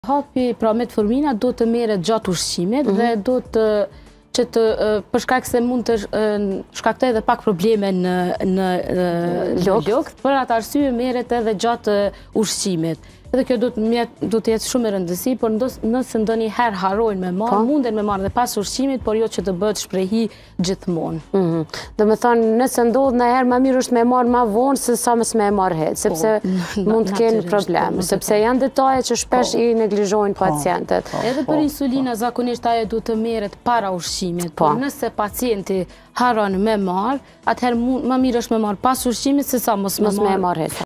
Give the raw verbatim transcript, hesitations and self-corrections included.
Hapi pra metformina do të merret gjatë ushqimit mm -hmm. dhe do të që të për shkak se mund të shkaktojë edhe pak probleme në në lëkët, për atë arsye merret edhe gjatë ushqimit. Edhe kjo duhet do të jetë shumë e rëndësishme, por nëse ndonjëherë harrojnë me marr, munden me marr edhe pas ushqimit, por jo që të bëhet shprehi gjithmonë. Mhm. Do të thonë, nëse ndodh ndonjëherë më mirë është me marr më vonë se sa mos me marr herë, sepse mund të kenë probleme, sepse janë detaje që shpesh i neglizhojnë pacientët. Edhe për insulina zakonisht ajo duhet të merret para ushqimit, por nëse pacienti harron me marr, atëherë më mirë është me marr pas ushqimit se sa mos me marr herë.